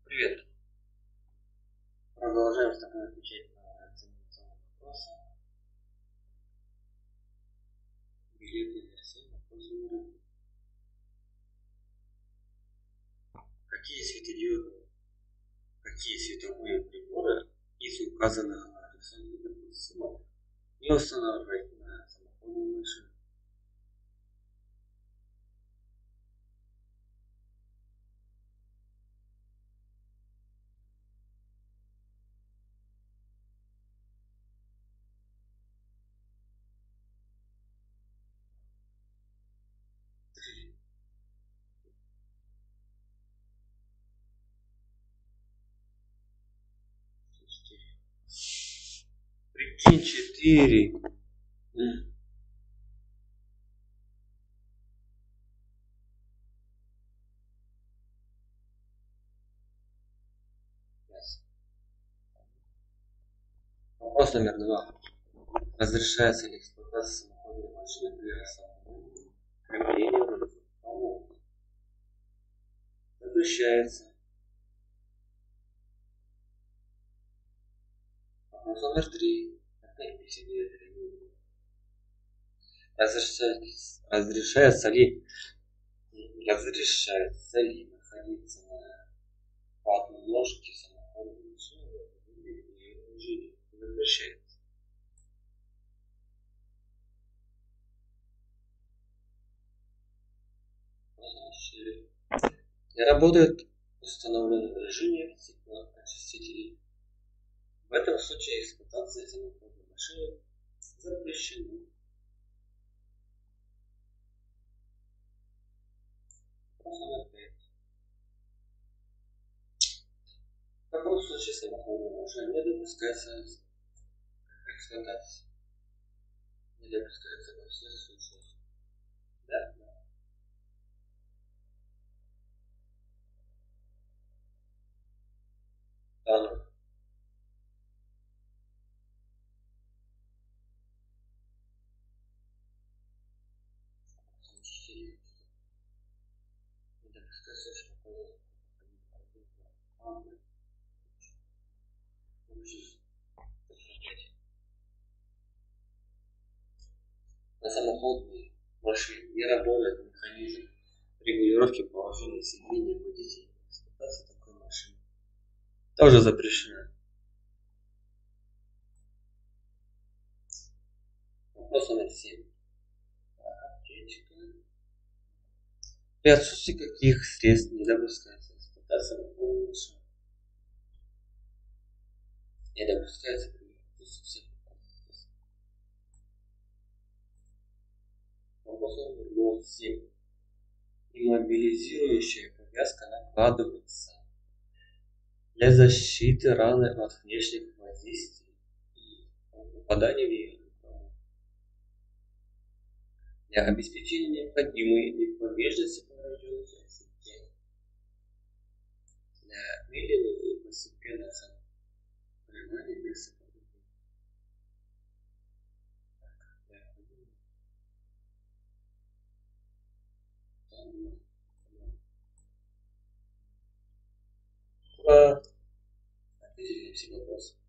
Привет. Продолжаем с тобой отвечать на экзаменационные вопросы. Билеты для всех вопросов. Какие световые приборы из указанных на рисунке допустимо не устанавливать на самоходную машину? Прикинь, 4. Вопрос номер 2. Разрешается ли эксплуатация самоходной машины при расстановке крепления на Запрещается. Вопрос номер 3. Опять по себе требует. Разрешается ли находиться на подложке самоходной машины или ее движении? Запрещается. Не работает установленное режиме стеклоочистителей. В этом случае эксплуатация самоходной машины запрещена. В каком случае самоходная машина не допускается эксплуатации? Не допускается во всех случаях. Да? Да. На самоходной машине не работает механизм регулировки положения сидения водителя. Эксплуатация такой машины тоже запрещена. Вопрос номер 7. При отсутствии каких средств не допускается эксплуатация самоходной машины? Не допускается при отсутствии всех. Вопрос номер 7. Иммобилизирующая повязка накладывается для защиты раны от внешних воздействий и попадания в ее для обеспечения необходимой неподвижности поврежденной части тела, для медленного и постепенного сопрямования места повреждения. Ответили на все вопросы.